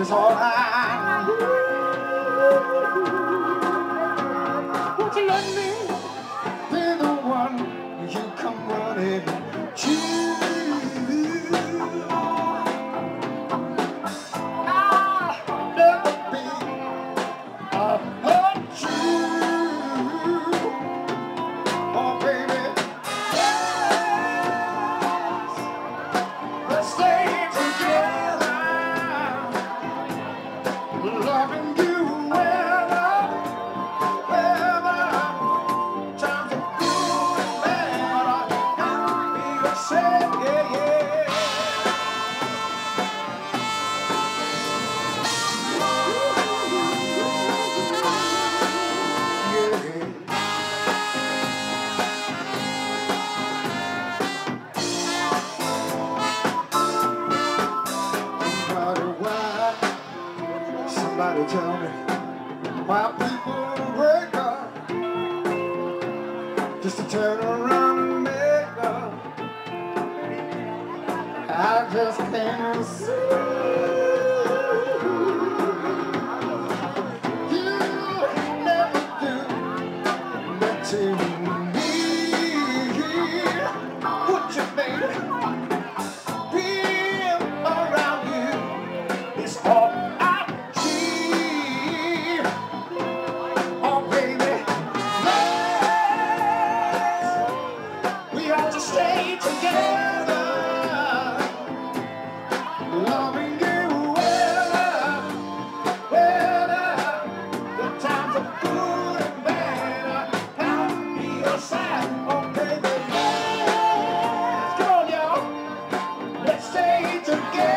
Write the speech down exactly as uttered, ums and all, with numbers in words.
is all I need. Won't you let me be the one you come running to? I'll never be unlike you. Oh, baby, yes, let's stay together, loving you wherever, wherever. Times are good and bad, I can't be upset, yeah, yeah. Somebody tell me why people break up just to turn around and make up. I just can't see. You never do that to me. Would you, baby? Being around you is all I see. Oh, baby, let's, we ought to stay together, loving you wherever, wherever. The times are good and bad, I'll be your side. Oh, baby, let's, come on, y'all, let's stay together.